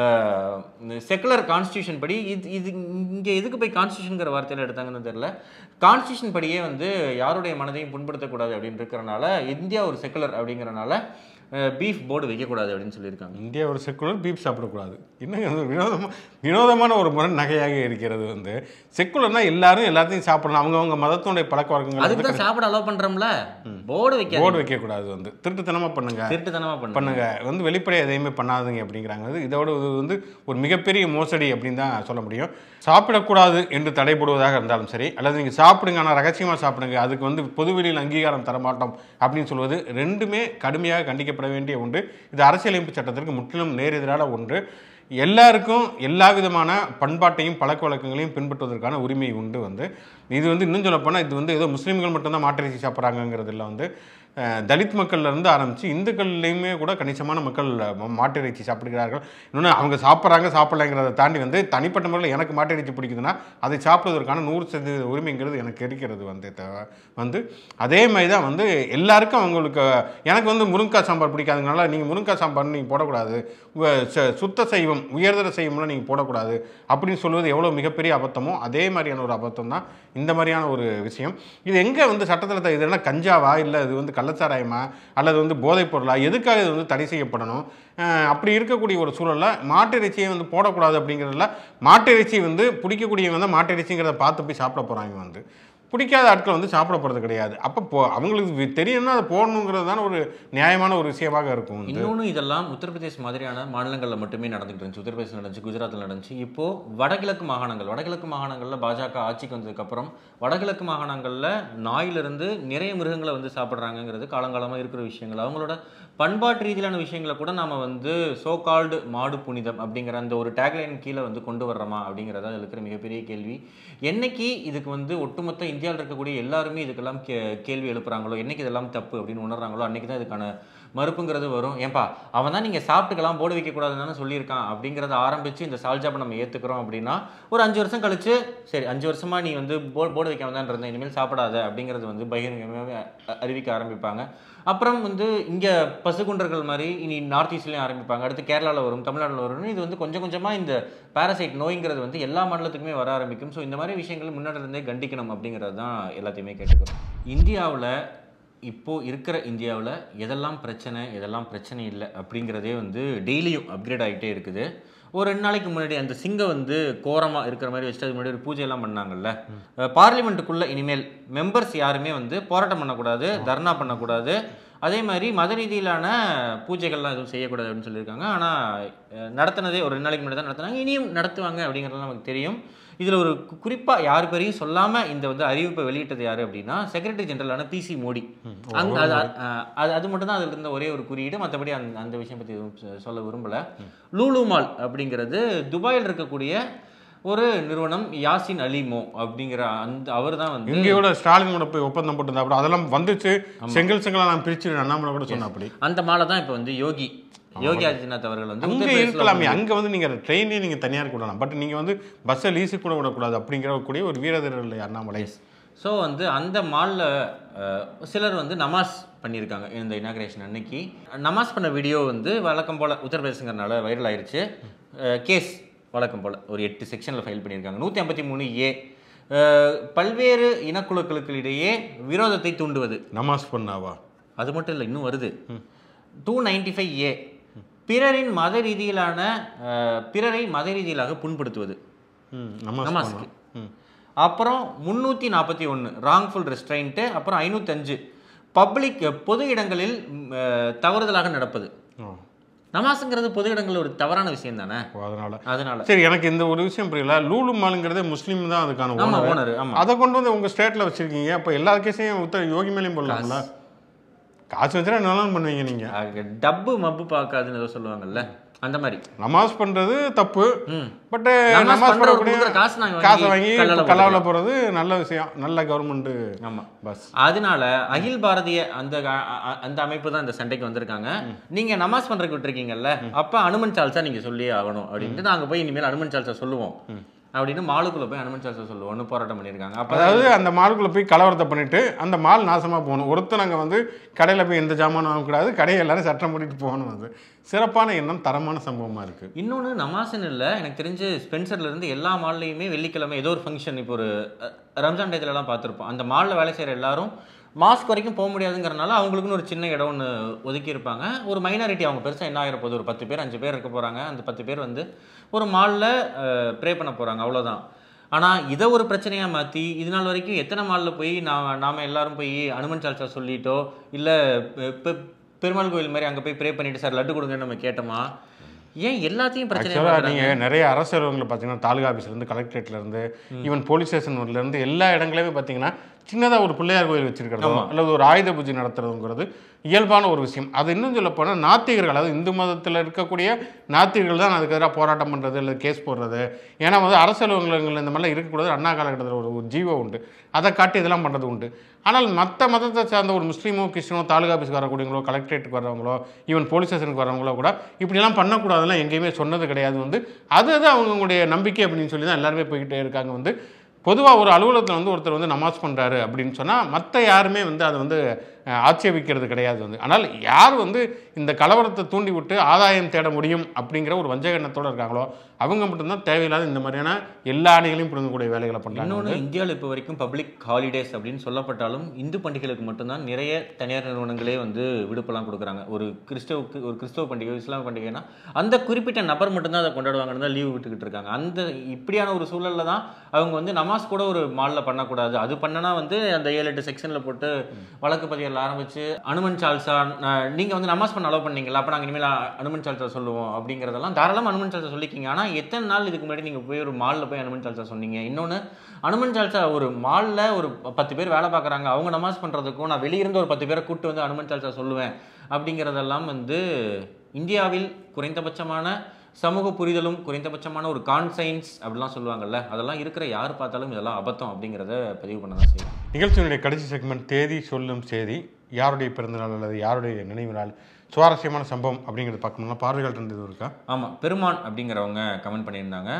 செக்குலர் கான்ஸ்டியூஷன் படி இது இது இங்கே எதுக்கு போய் கான்ஸ்டியூஷனுங்கிற வார்த்தையில் எடுத்தாங்கன்னு தெரியல. கான்ஸ்டியூஷன் படியே வந்து யாருடைய மனதையும் புண்படுத்தக்கூடாது அப்படின்னு இருக்கிறனால இந்தியா ஒரு செக்குலர் அப்படிங்கிறனால பீஃப் போர்டு வைக்கக்கூடாது அப்படின்னு சொல்லியிருக்காங்க. இந்தியா ஒரு செக்குலர், பீஃப் சாப்பிடக்கூடாது. இன்னும் வினோதமாக வினோதமான ஒரு முறை நகையாக இருக்கிறது. வந்து செக்குலர்னா எல்லாரும் எல்லாத்தையும் சாப்பிடணும், அவங்கவுங்க மதத்தினுடைய பழக்க வழக்கங்கள் அதுக்கு தான் சாப்பிட அலோவ் பண்ணுறோம்ல. போர்டு வைக்க போர்டு வைக்கக்கூடாது. வந்து திருட்டுத்தனமாக பண்ணுங்க திருட்டுத்தனமாக பண்ணுங்க வந்து வெளிப்படையாக எதையுமே பண்ணாதுங்க அப்படிங்கிறாங்க. இதோட இது வந்து ஒரு மிகப்பெரிய மோசடி அப்படின்னு தான் சொல்ல முடியும். சாப்பிடக்கூடாது என்று தடைபடுவதாக இருந்தாலும் சரி, அல்லது நீங்கள் சாப்பிடுங்க ஆனால் ரகசியமாக சாப்பிடுங்க, அதுக்கு வந்து பொதுவெளியில் அங்கீகாரம் தரமாட்டோம் அப்படின்னு சொல்வது ரெண்டுமே கடுமையாக கண்டிக்கப்பட வேண்டிய ஒன்று. இது அரசியலமைப்பு சட்டத்திற்கு முற்றிலும் நேரெதிரான ஒன்று. எல்லாருக்கும் எல்லா விதமான பண்பாட்டையும் பழக்க வழக்கங்களையும் பின்பற்றுவதற்கான உரிமை உண்டு. வந்து இது வந்து இன்னும் சொல்லப்போனால் இது வந்து ஏதோ முஸ்லீம்கள் மட்டும்தான் மாட்டிறைச்சி சாப்பிட்றாங்கிறதுல வந்து தலித் மக்கள்லேருந்து ஆரம்பித்து இந்துக்கள்லேயுமே கூட கணிசமான மக்கள் மாட்டிறைச்சி சாப்பிடுகிறார்கள். இன்னொன்று அவங்க சாப்பிட்றாங்க சாப்பிட்லைங்கிறத தாண்டி வந்து தனிப்பட்ட முறையில் எனக்கு மாட்டிறைச்சி பிடிக்குதுன்னா அதை சாப்பிடுவதற்கான நூறு சதவீத உரிமைங்கிறது எனக்கு இருக்கிறது. வந்து வந்து அதே மாதிரி தான் வந்து எல்லாருக்கும் அவங்களுக்கு எனக்கு வந்து முருங்கைக்காய் சாம்பார் பிடிக்காதுனால நீங்கள் முருங்கைக்காய் சாம்பார்னு நீங்கள் போடக்கூடாது, சுத்த சைவம் உயர்தர சைவம்லாம் நீங்கள் போடக்கூடாது அப்படின்னு சொல்வது எவ்வளோ மிகப்பெரிய அபத்தமோ அதே மாதிரியான ஒரு அபத்தம் தான் இந்த மாதிரியான ஒரு விஷயம். இது எங்கே வந்து சட்டத்தில் இது என்ன கஞ்சாவா இல்லை இது வந்து கள்ளச்சாராயமா அல்லது வந்து போதைப் பொருளா, எதுக்காக இது வந்து தடை செய்யப்படணும்? அப்படி இருக்கக்கூடிய ஒரு சூழலில் மாட்டு இறைச்சியை வந்து போடக்கூடாது அப்படிங்கிறதுல மாட்டு இறைச்சி வந்து பிடிக்கக்கூடியவங்க வந்து மாட்டு இறைச்சிங்கிறத பார்த்து போய் சாப்பிட போகிறாங்க. வந்து பிடிக்காத ஆட்கள் வந்து சாப்பிட போகிறது கிடையாது. அப்போ போ அவங்களுக்கு தெரியும்னா அதை போடணுங்கிறது தானே ஒரு நியாயமான ஒரு விஷயமாக இருக்கும். இன்னொன்று இதெல்லாம் உத்தரப்பிரதேஷ் மாதிரியான மாநிலங்களில் மட்டுமே நடந்துகிட்டு இருந்துச்சு. உத்தரப்பிரதேஷ் நடந்துச்சு, குஜராத்தில் நடந்துச்சு. இப்போது வடகிழக்கு மாகாணங்கள் வடகிழக்கு மாகாணங்களில் பாஜக ஆட்சிக்கு வந்ததுக்கப்புறம் வடகிழக்கு மாகாணங்களில் நாயிலிருந்து நிறைய மிருகங்களை வந்து சாப்பிட்றாங்கிறது காலங்காலமாக இருக்கிற விஷயங்கள். அவங்களோட பண்பாட்டு ரீதியிலான விஷயங்களை கூட நாம் வந்து சோ கால்டு மாடு புனிதம் அப்படிங்கிற அந்த ஒரு டேக்லைன் கீழே வந்து கொண்டு வர்றோமா அப்படிங்கிறதா இருக்கிற மிகப்பெரிய கேள்வி. என்னைக்கு இதுக்கு வந்து ஒட்டுமொத்த இந்தியாவில் இருக்கக்கூடிய எல்லாருமே இதுக்கெல்லாம் கே கேள்வி எழுப்புறாங்களோ, என்னைக்கு இதெல்லாம் தப்பு அப்படின்னு உணர்றாங்களோ, அன்றைக்கி தான் இதுக்கான மறுப்புங்கிறது வரும். ஏன்பா அவன் தான் நீங்கள் சாப்பிட்டுக்கலாம் போர்டு வைக்கக்கூடாதுன்னு சொல்லியிருக்கான் அப்படிங்கிறத ஆரம்பித்து இந்த சால்ஜாப்பை நம்ம ஏற்றுக்கிறோம் அப்படின்னா ஒரு அஞ்சு வருஷம் கழிச்சு சரி அஞ்சு வருஷமாக நீ வந்து போ போர்டு வைக்காம தான் இருந்தேன், இனிமேல் சாப்பிடாத அப்படிங்கிறது வந்து பகிரங்கமாக அறிவிக்க ஆரம்பிப்பாங்க. அப்புறம் வந்து இங்கே பசுகுண்டர்கள் மாதிரி இனி நார்த் ஈஸ்ட்லேயும் ஆரம்பிப்பாங்க, அடுத்து கேரளாவில் வரும், தமிழ்நாட்டில் வரும்னு இது வந்து கொஞ்சம் கொஞ்சமாக இந்த பாரசைட் நோய்ங்கிறது வந்து எல்லா மாநிலத்துக்குமே வர ஆரம்பிக்கும். ஸோ இந்த மாதிரி விஷயங்கள் முன்னாடி இருந்தே கண்டிக்கணும் அப்படிங்கிறது தான் எல்லாத்தையுமே கேட்டுக்கிறோம். இந்தியாவில் இப்போது இருக்கிற இந்தியாவில் எதெல்லாம் பிரச்சனை எதெல்லாம் பிரச்சனை இல்லை அப்படிங்கிறதே வந்து டெய்லியும் அப்கிரேட் ஆகிட்டே இருக்குது. ஒரு ரெண்டு நாளைக்கு முன்னாடி அந்த சிங்கம் வந்து கோரமாக இருக்கிற மாதிரி வச்சுட்டு அது முன்னாடி ஒரு பூஜையெல்லாம் பண்ணாங்கல்ல. பார்லிமெண்ட்டுக்குள்ளே இனிமேல் மெம்பர்ஸ் யாருமே வந்து போராட்டம் பண்ணக்கூடாது, தர்ணா பண்ணக்கூடாது, அதே மாதிரி மத ரீதியிலான பூஜைகள்லாம் எதுவும் செய்யக்கூடாது அப்படின்னு சொல்லியிருக்காங்க. ஆனால் நடத்தினதே ஒரு ரெண்டு நாளைக்கு முன்னாடி தான் நடத்தினாங்க, இனியும் நடத்துவாங்க அப்படிங்கிறது நமக்கு தெரியும். இதில் ஒரு குறிப்பாக யார் பேரையும் சொல்லாமல் இந்த வந்து அறிவிப்பை வெளியிட்டது யார் அப்படின்னா செக்ரட்டரி ஜெனரலான பிசி மோடி. அங்கே அது அது அது மட்டும் தான் அதில் இருந்த ஒரே ஒரு குறியீடு. மற்றபடி அந்த அந்த விஷயம் பற்றி எதுவும் சொல்ல விரும்பலை. லூலு மால் அப்படிங்கிறது துபாயில் இருக்கக்கூடிய ஒரு நிறுவனம், யாசின் அலிமோ அப்படிங்கிற அந்த அவர் தான் வந்து இங்கேயோட ஸ்டாலினோட போய் ஒப்பந்தம் போட்டு அப்புறம் அதெல்லாம் வந்துச்சு, செங்கல் செங்கலாக நான் பிரிச்சு அண்ணாமலை கூட சொன்ன அப்படி அந்த மாலை தான் இப்போ வந்து யோகி யோகி ஆதித்யநாத் அவர்கள் வந்து அங்கே இருக்கலாமே. அங்கே வந்து நீங்கள் ட்ரெயினே நீங்கள் தனியார் விடலாம், பட் நீங்கள் வந்து பஸ்ஸை லீஸு கூட விடக்கூடாது அப்படிங்கிற கூடிய ஒரு வீரதீரர் இல்லை அண்ணாமலை. ஸோ வந்து அந்த மாலில் சிலர் வந்து நமாஸ் பண்ணியிருக்காங்க. இந்த இனாகிரேஷன் அன்னைக்கு நமாஸ் பண்ண வீடியோ வந்து வழக்கம் போல் உத்தரப்பிரதேசங்கிறனால வைரல் ஆயிடுச்சு. கேஸ் வழக்கம் போல் ஒரு எட்டு செக்ஷனில் ஃபைல் பண்ணியிருக்காங்க. நூற்றி ஐம்பத்தி மூணு ஏ பல்வேறு இனக்குழுக்களுக்கிடையே விரோதத்தை தூண்டுவது. நமாஸ் பண்ணாவா? அது மட்டும் இல்லை, இன்னும் வருது. டூ நைன்டி ஃபைவ் ஏ பிறரின் மத ரீதியிலான பிறரை மத ரீதியிலாக புண்படுத்துவது நமாஸ்க்கு. அப்புறம் முந்நூற்றி நாற்பத்தி ஒன்று ராங்ஃபுல் ரெஸ்ட்ரைன்ட்டு. அப்புறம் ஐநூற்றஞ்சு பப்ளிக் பொது இடங்களில் தவறுதலாக நடப்பது. நமாஸுங்கிறது பொது இடங்களில் ஒரு தவறான விஷயம் தானே. அதனால அதனால சரி, எனக்கு இந்த ஒரு விஷயம் புரியல. லூலு மாலுங்கிறது முஸ்லீம் தான் அதுக்கான ஓனர். அதை கொண்டு வந்து உங்கள் ஸ்டேட்டில் வச்சுருக்கீங்க. அப்போ எல்லா கேஸையும் உத்தர யோகி மேலேயும் போடலாம்ல? காசு வச்சுனா என்னெல்லாம் பண்ணுவீங்க நீங்கள்? டப்பு மப்பு பார்க்காதுன்னு ஏதோ சொல்லுவாங்கல்ல, அந்த மாதிரி. நமாஸ் பண்ணுறது தப்பு, பட்டு நமாஸ் பண்ணக்கூடிய காசை வாங்கி கல்லாவில் போகிறது நல்ல விஷயம், நல்ல கவர்மெண்ட்டு. ஆமாம், பஸ். அதனால அகில் பாரதிய அந்த அந்த அமைப்பு தான் இந்த சண்டைக்கு வந்திருக்காங்க. நீங்கள் நமாஸ் பண்ணுறதுக்கு விட்டுருக்கீங்கல்ல, அப்போ அனுமன் சால்சா நீங்கள் சொல்லியே ஆகணும் அப்படின்ட்டு நாங்கள் போய் இனிமேல் அனுமன் சால்சா சொல்லுவோம் அப்படின்னு மாலுக்குள்ளே போய் அனுமன் சால்சா சொல்லுவோம்னு போராட்டம் பண்ணியிருக்காங்க. அப்போ அதாவது அந்த மாலுக்குள்ளே போய் கலவரத்தை பண்ணிவிட்டு அந்த மால் நாசமாக போகணும். ஒருத்தர் நாங்கள் வந்து கடையில் போய் எந்த ஜாமானும் வாங்கக்கூடாது, கடையை எல்லாரும் சட்டம் பண்ணிட்டு போகணும். அது சிறப்பான எண்ணம், தரமான சம்பவமாக இருக்குது. இன்னொன்று நமாஸ்ன்னு இல்லை, எனக்கு தெரிஞ்சு ஸ்பென்சர்லேருந்து எல்லா மால்லையுமே வெள்ளிக்கிழமை ஏதோ ஒரு ஃபங்க்ஷன், இப்போ ஒரு ரம்ஜான் டயத்துலலாம் பார்த்துருப்போம், அந்த மாலில் வேலை செய்கிற எல்லாரும் மாஸ்க் வரைக்கும் போக முடியாதுங்கிறனால அவங்களுக்குன்னு ஒரு சின்ன இடம் ஒன்று ஒதுக்கியிருப்பாங்க. ஒரு மைனாரிட்டி, அவங்க பெருசாக என்ன ஆகிற போது ஒரு பத்து பேர் அஞ்சு பேர் இருக்க போகிறாங்க. அந்த பத்து பேர் வந்து ஒரு மாலில் ப்ரே பண்ண போகிறாங்க, அவ்வளோதான். ஆனால் இதை ஒரு பிரச்சனையாக மாற்றி இது நாள் வரைக்கும் எத்தனை மாலில் போய் நான் நாம் எல்லாரும் போய் அனுமன் சால்சா சொல்லிட்டோ இல்லை இப்போ பெருமாள் கோயில் மாதிரி அங்கே போய் ப்ரே பண்ணிவிட்டு சார் லட்டு கொடுங்கன்னு நம்ம கேட்டோமா? ஏன் எல்லாத்தையும் பிரச்சனை? நீங்கள் நிறைய அரசு அலுவலகங்கள் பார்த்தீங்கன்னா தாலுகா ஆஃபீஸ்லேருந்து கலெக்டரேட்லேருந்து ஈவன் போலீஸ் ஸ்டேஷன்லேருந்து எல்லா இடங்களையுமே பார்த்தீங்கன்னா சின்னதாக ஒரு பிள்ளையார் கோயில் வச்சிருக்கிறதோ அல்லது ஒரு ஆயுத பூஜை நடத்துறதுங்கிறது இயல்பான ஒரு விஷயம். அது இன்னும் சொல்ல போனால் நாத்திகர்கள், அதாவது இந்து மதத்தில் இருக்கக்கூடிய நாத்திகர்கள் தான் அதுக்கு எதிராக போராட்டம் பண்ணுறது இல்லை கேஸ் போடுறது. ஏன்னா வந்து அரசு அலுவலகங்கள் இந்த மாதிரிலாம் இருக்கக்கூடாது. அண்ணா காலகட்டத்தில் ஒரு ஒரு ஜீவோ உண்டு, அதை காட்டி இதெல்லாம் பண்ணுறது உண்டு. ஆனால் மற்ற மதத்தை சார்ந்த ஒரு முஸ்லீமோ கிறிஸ்டினோ தாலுகா ஆஃபீஸ்க்கு வரக்கூடியவங்களோ கலெக்டரேட்டுக்கு வரவங்களோ ஈவன் போலீஸ் ஸ்டேஷனுக்கு வரவங்களோ கூட இப்படிலாம் பண்ணக்கூடாதுலாம் எங்கேயுமே சொன்னது கிடையாது. வந்து அது அது அவங்களுடைய நம்பிக்கை அப்படின்னு சொல்லி தான் எல்லாருமே போய்கிட்டே இருக்காங்க. வந்து பொதுவாக ஒரு அலுவலகத்தில் வந்து ஒருத்தர் வந்து நமாஸ் பண்ணுறாரு அப்படின்னு சொன்னால் மற்ற யாருமே வந்து அதை வந்து ஆட்சேபிக்கிறது கிடையாது வந்து. ஆனால் யார் வந்து இந்த கலவரத்தை தூண்டி விட்டு ஆதாயம் தேட முடியும் அப்படிங்கிற ஒரு வஞ்சக எண்ணத்தோடு இருக்காங்களோ அவங்க மட்டும்தான் தேவையில்லாத இந்த மாதிரியான எல்லா அணிகளையும் பிடுங்கக்கூடிய வேலைகளை பண்ணுறாங்க. இன்னொன்று, இந்தியாவில் இப்போ வரைக்கும் பப்ளிக் ஹாலிடேஸ் அப்படின்னு சொல்லப்பட்டாலும் இந்து பண்டிகைகளுக்கு மட்டும்தான் நிறைய தனியார் நிறுவனங்களே வந்து விடுப்பெல்லாம் கொடுக்குறாங்க. ஒரு கிறிஸ்தவுக்கு ஒரு கிறிஸ்தவ பண்டிகை, இஸ்லாம் பண்டிகைனா அந்த குறிப்பிட்ட நபர் மட்டும்தான் அதை கொண்டாடுவாங்கன்னு தான் லீவ் விட்டுக்கிட்டு இருக்காங்க. அந்த இப்படியான ஒரு சூழலில் தான் அவங்க வந்து நமாஸ் கூட ஒரு மாலில் பண்ணக்கூடாது, அது பண்ணனா வந்து அந்த ஏழு எட்டு செக்ஷனில் போட்டு வழக்கு பதிவில் ஆரம்பித்து அனுமன் சால்சா நீங்கள் வந்து நமாஸ் பண்ண அலோவ் பண்ணீங்களா, அப்போ நாங்கள் இனிமேல் அனுமன் சால்சா சொல்லுவோம் அப்படிங்கிறதெல்லாம் தாராளமாக அனுமன் சால்சா சொல்லிக்கிங்க. ஆனால் எத்தனை நாள் இதுக்கு முன்னாடி நீங்கள் போய் ஒரு மாலில் போய் அனுமன் சால்சா சொன்னீங்க? இன்னொன்று, அனுமன் சால்சா ஒரு மாலில் ஒரு பத்து பேர் வேலை பார்க்குறாங்க, அவங்க நமாஸ் பண்ணுறதுக்கும் நான் வெளியிருந்து ஒரு பத்து பேரை கூப்பிட்டு வந்து அனுமன் சால்சா சொல்லுவேன் அப்படிங்கிறதெல்லாம் வந்து இந்தியாவில் குறைந்தபட்சமான சமூக புரிதலும் குறைந்தபட்சமான ஒரு கான்சைன்ஸ் அப்படிலாம் சொல்லுவாங்கல்ல, அதெல்லாம் இருக்கிற யார் பார்த்தாலும் இதெல்லாம் அபத்தம் அப்படிங்கிறத பதிவு பண்ண தான் செய்யும். நிகழ்ச்சியினுடைய கடைசி செக்மெண்ட் தேதி சொல்லும் செய்தி. யாருடைய பிறந்தநாள் அல்லது யாருடைய நினைவு நாள், சுவாரஸ்யமான சம்பவம் அப்படிங்கிறது பார்க்கணும்னா பார்வைகள் இருந்தது இருக்கா? ஆமாம், பெருமான் அப்படிங்கிறவங்க கமெண்ட் பண்ணியிருந்தாங்க.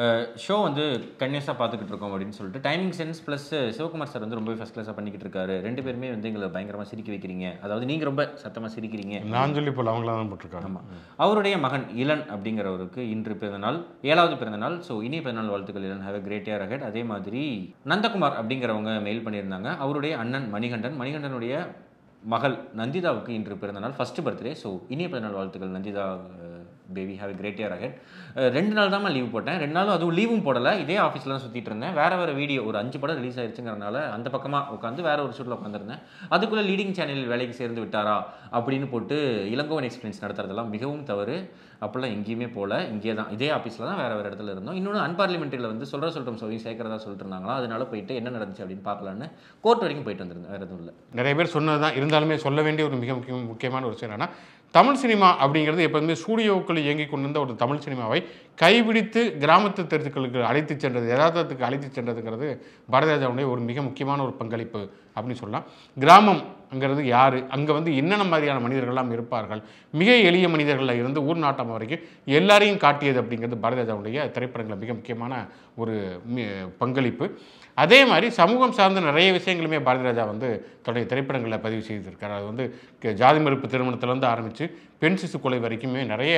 ஷோ வந்து கன்யூஸாக பார்த்துக்கிட்டு இருக்கோம் அப்படின்னு சொல்லிட்டு timing sense plus Sivakumar sir வந்து ரொம்ப ஃபஸ்ட் கிளாஸாக பண்ணிக்கிட்டு இருக்காரு, ரெண்டு பேருமே வந்து எங்களை பயங்கரமாக சிரிக்க வைக்கிறீங்க, அதாவது நீங்கள் ரொம்ப சத்தமாக சிரிக்கிறீங்க நான் சொல்லி போல் அவங்களாம் தான் போட்டிருக்காங்க. ஆமாம், அவருடைய மகன் இளன் அப்படிங்கிறவருக்கு இன்று பிறந்தநாள், ஏழாவது பிறந்தநாள். ஸோ இனிய பிறந்தநாள் வாழ்த்துக்கள் Ilan, have a great year ahead. அதே மாதிரி நந்தகுமார் அப்படிங்கிறவங்க மெயில் பண்ணியிருந்தாங்க. அவருடைய அண்ணன் மணிகண்டன், மணிகண்டனுடைய மகள் நந்திதாவுக்கு இன்று பிறந்தநாள், ஃபஸ்ட்டு பர்த்டே. ஸோ இனிய பிறந்தநாள் வாழ்த்துக்கள் Nandita baby, have a great year ahead. ரெண்டு நாள் தான் லீவ் போட்டேன், ரெண்டு நாளும் அதுவும் லீவும் போடலை, இதே ஆஃபீஸில் தான் சுற்றிட்டு இருந்தேன். வேறு வேறு வீடியோ ஒரு அஞ்சு படம் ரிலீஸ் ஆயிடுச்சுங்கிறனால அந்த பக்கமாக உட்காந்து வேறு ஒரு ஷூட்டில் உட்காந்துருந்தேன். அதுக்குள்ளே லீடிங் சேனலில் வேலைக்கு சேர்ந்து விட்டாரா அப்படின்னு போட்டு இளங்கோவன் எக்ஸ்பீரியன்ஸ் நடத்துறதெல்லாம் மிகவும் தவறு. அப்போல்லாம் எங்கேயுமே போகல, இங்கே தான் இதே ஆஃபீஸில் தான் வேறு வேறு இடத்துல இருந்தோம். இன்னொன்று, அன்பார்லிமெண்ட்ரியில் வந்து சொல்கிற சொல்லிட்டோம் சொல்லி சேர்க்கிறதா சொல்லிட்டு இருந்தாங்களா, அதனால போயிட்டு என்ன நடந்துச்சு அப்படின்னு பார்க்கலான்னு கோர்ட் வரைக்கும் போயிட்டு வந்திருந்தேன், வேறு எதுவும் இல்லை. நிறைய பேர் சொன்னது தான், இருந்தாலுமே சொல்ல வேண்டிய ஒரு மிக முக்கிய முக்கியமான ஒரு விஷயம் என்னன்னா, தமிழ் சினிமா அப்படிங்கிறது எப்போதுமே ஸ்டூடியோக்கள் இயங்கி கொண்டிருந்த ஒரு தமிழ் சினிமாவை கைபிடித்து கிராமத்து தெருக்களுக்கு அழைத்து சென்றது, யதார்த்தத்துக்கு அழைத்து சென்றதுங்கிறது பாரதிராஜாவுடைய ஒரு மிக முக்கியமான ஒரு பங்களிப்பு அப்படின்னு சொல்லலாம். கிராமம்ங்கிறது யார், அங்கே வந்து என்னென்ன மாதிரியான மனிதர்கள்லாம் இருப்பார்கள், மிக எளிய மனிதர்களில் இருந்து ஊர் நாட்டம் வரைக்கும் எல்லாரையும் காட்டியது அப்படிங்கிறது பாரதிராஜாவுடைய திரைப்படங்களில் மிக முக்கியமான ஒரு பங்களிப்பு. அதே மாதிரி சமூகம் சார்ந்த நிறைய விஷயங்களுமே பாரதிராஜா வந்து தன்னுடைய திரைப்படங்களில் பதிவு செய்திருக்கார். அது வந்து ஜாதி மறுப்பு திருமணத்திலேருந்து ஆரம்பித்து பெண் சிசு கொலை வரைக்குமே நிறைய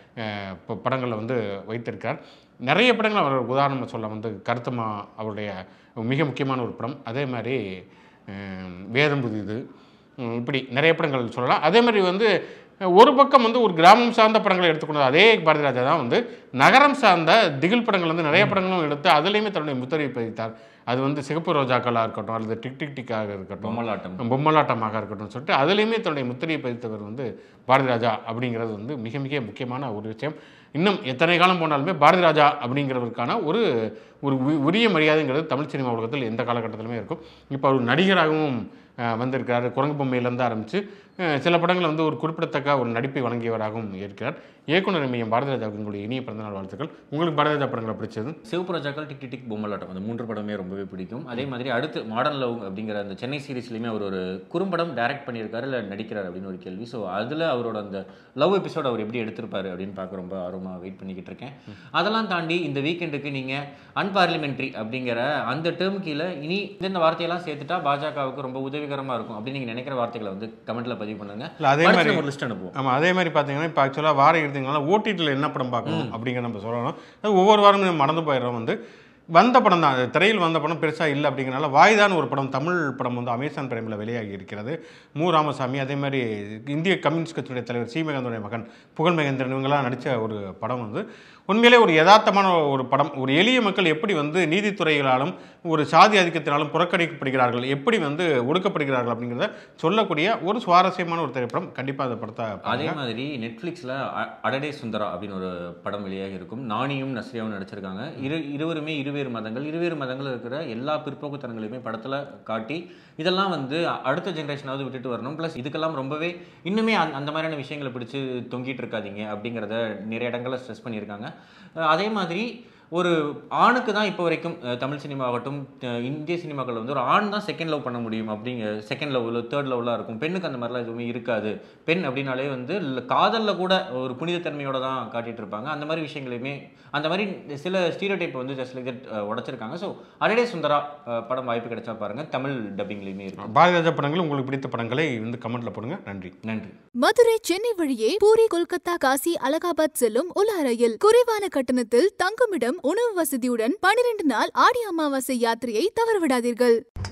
படங்களில் வந்து வைத்திருக்கார். நிறைய படங்கள் அவர் உதாரணமாக சொல்ல வந்து கருத்தம்மா அவருடைய மிக முக்கியமான ஒரு படம், அதே மாதிரி வேதம் புதிது, இப்படி நிறைய படங்கள் சொல்லலாம். அதே மாதிரி வந்து ஒரு பக்கம் வந்து ஒரு கிராமம் சார்ந்த படங்களை எடுத்துக்கொண்டது அதே பாரதிராஜா தான் வந்து நகரம் சார்ந்த திகில் படங்கள் வந்து நிறைய படங்களும் எடுத்து அதுலேயுமே தன்னுடைய முத்திரை பதித்தார். அது வந்து சிகப்பு ரோஜாக்களாக இருக்கட்டும் அல்லது டிக் டிக் டிக்காக இருக்கட்டும், பொம்மலாட்டம் பொம்மலாட்டமாக இருக்கட்டும் சொல்லிட்டு அதுலேயுமே தன்னுடைய முத்திரையை பதித்தவர் வந்து பாரதிராஜா அப்படிங்கிறது வந்து மிக மிக முக்கியமான ஒரு விஷயம். இன்னும் எத்தனை காலம் போனாலுமே பாரதிராஜா அப்படிங்கிறவருக்கான ஒரு ஒரு உரிய மரியாதைங்கிறது தமிழ் சினிமா உலகத்தில் எந்த காலகட்டத்திலுமே இருக்கும். இப்போ அவர் நடிகராகவும் வந்திருக்கிறார். குரங்கு பொம்மையிலேருந்து ஆரம்பித்து சில படங்கள் வந்து ஒரு குறிப்பிடத்தக்க ஒரு நடிப்பை வழங்கியவராகவும் இருக்கிறார். இயக்குனர் மையம் பாரதிராஜாவுக்கு உங்களுடைய இனிய பிறந்தநாள் வாழ்த்துக்கள். உங்களுக்கு பாரதிராஜா படங்களை பிடிச்சது? சிவப்பு ரோஜாக்கள், டிக் டிக் டிக், பொம்மலாட்டம், அந்த மூன்று படமே ரொம்பவே பிடிக்கும். அதே மாதிரி அடுத்து மாடர்ன் லவ் அப்படிங்கிற அந்த சென்னை சீரீஸ்லையுமே அவர் ஒரு குறும்படம் டைரக்ட் பண்ணியிருக்காரு, இல்லை நடிக்கிறார் அப்படின்னு ஒரு கேள்வி. ஸோ அதில் அவரோட அந்த லவ் எபிசோட் அவர் எப்படி எடுத்திருப்பாரு அப்படின்னு பார்க்க ரொம்ப ஆர்வமாக வெயிட் பண்ணிக்கிட்டு இருக்கேன். அதெல்லாம் தாண்டி இந்த வீக்கெண்டுக்கு நீங்கள் அன்பார்லிமெண்ட்ரி அப்படிங்கிற அந்த டேர்ம் கீழே இனி இந்த வார்த்தையெல்லாம் சேர்த்துட்டா பாஜகவுக்கு ரொம்ப உதவிகரமாக இருக்கும் அப்படின்னு நீங்கள் நினைக்கிற வார்த்தைகளை வந்து கமெண்ட்டில் பதிவு பண்ணுங்க. அதே மாதிரி ஒரு லிஸ்ட் அனுப்புவோம். ஆமாம், அதே மாதிரி பார்த்தீங்கன்னா இப்போ ஆக்சுவலாக வார இறுதிங்கனால ஓடிடியில் என்ன படம் பார்க்கணும் அப்படிங்கிற நம்ம சொல்லணும். ஒவ்வொரு வாரமும் நம்ம மறந்து போயிடுறோம். வந்து வந்த படம் தான், திரையில் வந்த படம் பெருசாக இல்லை அப்படிங்கிறனால வாய்தான் ஒரு படம், தமிழ் படம் வந்து அமேசான் பிரைமில் வெளியாகி இருக்கிறது. மு ராமசாமி, அதே மாதிரி இந்திய கம்யூனிஸ்ட் கட்சியுடைய தலைவர் சீமகந்தனுடைய மகன் புகழ் மகேந்திரன் இவங்கெல்லாம் நடித்த ஒரு படம் வந்து உண்மையிலே ஒரு யதார்த்தமான ஒரு படம். ஒரு எளிய மக்கள் எப்படி வந்து நீதித்துறைகளாலும் ஒரு சாதி ஆதிக்கத்தினாலும் புறக்கணிக்கப்படுகிறார்கள், எப்படி வந்து ஒடுக்கப்படுகிறார்கள் அப்படிங்கிறத சொல்லக்கூடிய ஒரு சுவாரஸ்யமான ஒரு திரைப்படம். கண்டிப்பாக அந்த படத்தை. அதே மாதிரி நெட்ஃப்ளிக்ஸில் அடடே சுந்தரா அப்படின்னு ஒரு படம் வெளியாக இருக்கும். நானியும் நஸ்ரியாவும் நடிச்சிருக்காங்க. இரு இருவருமே இருவேறு மதங்கள், இருவேறு மதங்கள் இருக்கிற எல்லா பிற்போக்குத்தனங்களையுமே படத்தில் காட்டி இதெல்லாம் வந்து அடுத்த ஜென்ரேஷனாவது விட்டுட்டு வரணும். ப்ளஸ் இதுக்கெல்லாம் ரொம்பவே இன்னுமே அந்த அந்த மாதிரியான விஷயங்களை பிடிச்சி தொங்கிட்டு இருக்காதீங்க அப்படிங்கிறத நிறைய இடங்களில் ஸ்ட்ரெஸ் பண்ணியிருக்காங்க. அதே மாதிரி ஒரு ஆணுக்கு தான் இப்போ வரைக்கும் தமிழ் சினிமா ஆகட்டும் இந்திய சினிமாக்கள் வந்து ஒரு ஆண் தான் செகண்ட் லவ் பண்ண முடியும் அப்படிங்க, செகண்ட் லவ் தேர்ட் லவ்லாம் இருக்கும். பெண்ணுக்கு அந்த மாதிரிலாம் எதுவுமே இருக்காது. பெண் அப்படின்னாலே வந்து காதலில் கூட ஒரு புனிதத்தன்மையோட தான் காட்டிட்டு இருப்பாங்க. அந்த மாதிரி விஷயங்களையுமே அந்த மாதிரி சில ஸ்டீரியோடைப் வந்து ஜஸ்ட் லைக் தட் உடைச்சிருக்காங்க. ஸோ அடடே சுந்தரா படம் வாய்ப்பு கிடைச்சா பாருங்க, தமிழ் டப்பிங்லையுமே இருக்கும். பாரதிராஜா படங்கள் உங்களுக்கு பிடித்த படங்களை வந்து கமெண்ட்ல போடுங்க. நன்றி நன்றி. மதுரை சென்னை வழியே பூரி கொல்கத்தா காசி அலகாபாத் செல்லும் உலா ரயில் குறைவான கட்டணத்தில் தங்குமிடம் உணவு வசதியுடன் பனிரெண்டு நாள் ஆடி அமாவாசை யாத்திரையை தவறவிடாதீர்கள்.